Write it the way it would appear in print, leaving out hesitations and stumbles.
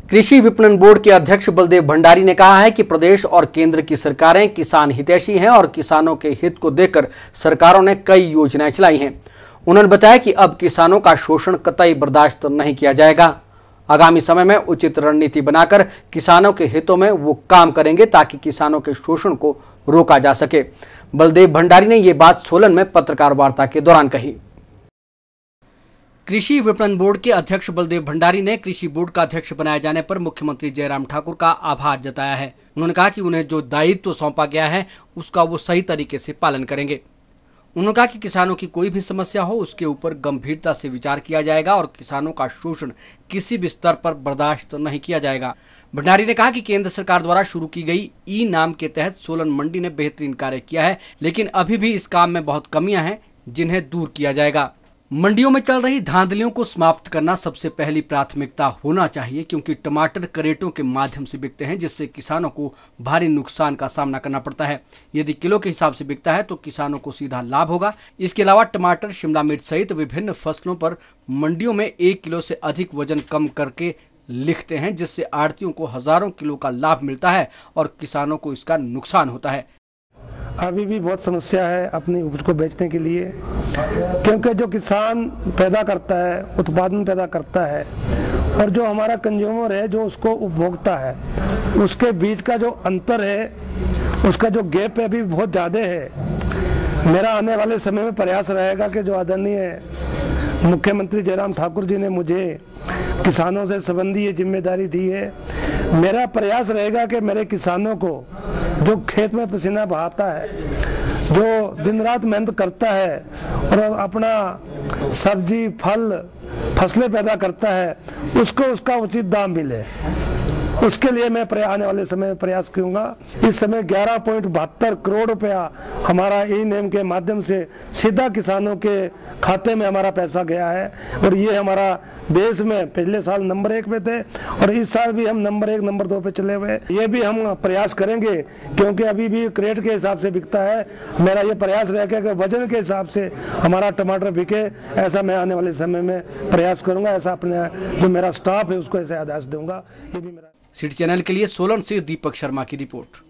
कृषि विपणन बोर्ड के अध्यक्ष बलदेव भंडारी ने कहा है कि प्रदेश और केंद्र की सरकारें किसान हितैषी हैं और किसानों के हित को देखकर सरकारों ने कई योजनाएं चलाई हैं। उन्होंने बताया कि अब किसानों का शोषण कतई बर्दाश्त नहीं किया जाएगा। आगामी समय में उचित रणनीति बनाकर किसानों के हितों में वो काम करेंगे ताकि किसानों के शोषण को रोका जा सके। बलदेव भंडारी ने ये बात सोलन में पत्रकार वार्ता के दौरान कही। कृषि विपणन बोर्ड के अध्यक्ष बलदेव भंडारी ने कृषि बोर्ड का अध्यक्ष बनाए जाने पर मुख्यमंत्री जयराम ठाकुर का आभार जताया है। उन्होंने कहा कि उन्हें जो दायित्व सौंपा गया है उसका वो सही तरीके से पालन करेंगे। उन्होंने कहा कि किसानों की कोई भी समस्या हो उसके ऊपर गंभीरता से विचार किया जाएगा और किसानों का शोषण किसी भी स्तर पर बर्दाश्त नहीं किया जाएगा। भंडारी ने कहा कि केंद्र सरकार द्वारा शुरू की गई ई नाम के तहत सोलन मंडी ने बेहतरीन कार्य किया है, लेकिन अभी भी इस काम में बहुत कमियां हैं जिन्हें दूर किया जाएगा। मंडियों में चल रही धांधलियों को समाप्त करना सबसे पहली प्राथमिकता होना चाहिए, क्योंकि टमाटर क्रेटों के माध्यम से बिकते हैं जिससे किसानों को भारी नुकसान का सामना करना पड़ता है। यदि किलो के हिसाब से बिकता है तो किसानों को सीधा लाभ होगा। इसके अलावा टमाटर, शिमला मिर्च सहित विभिन्न फसलों पर मंडियों में 1 किलो से अधिक वजन कम करके लिखते हैं, जिससे आढ़तियों को हजारों किलो का लाभ मिलता है और किसानों को इसका नुकसान होता है। अभी भी बहुत समस्या है अपनी उपज को बेचने के लिए, क्योंकि जो किसान पैदा करता है, उत्पादन पैदा करता है, और जो हमारा कंज्यूमर है जो उसको उपभोक्ता है, उसके बीच का जो अंतर है, उसका जो गैप है अभी बहुत ज़्यादा है। मेरा आने वाले समय में प्रयास रहेगा कि जो आदरणीय मुख्यमंत्री जयराम ठाकुर जी ने मुझे किसानों से संबंधी ये जिम्मेदारी दी है, मेरा प्रयास रहेगा कि मेरे किसानों को जो खेत में पसीना बहाता है, जो दिन रात मेहनत करता है और अपना सब्जी फल फसलें पैदा करता है, उसको उसका उचित दाम मिले। उसके लिए मैं आने वाले समय में प्रयास करूंगा। इस समय 11.72 करोड़ रुपया हमारा ई नेम के माध्यम से सीधा किसानों के खाते में हमारा पैसा गया है, और ये हमारा देश में पिछले साल नंबर 1 पे थे और इस साल भी हम नंबर 1 नंबर 2 पे चले हुए। ये भी हम प्रयास करेंगे, क्योंकि अभी भी क्रेट के हिसाब से बिकता है। मेरा ये प्रयास रहेगा कि वजन के हिसाब से हमारा टमाटर बिके, ऐसा मैं आने वाले समय में प्रयास करूंगा। ऐसा अपने जो मेरा स्टाफ है उसको ऐसे आदेश दूंगा। ये भी मेरा। सिटी चैनल के लिए सोलन से दीपक शर्मा की रिपोर्ट।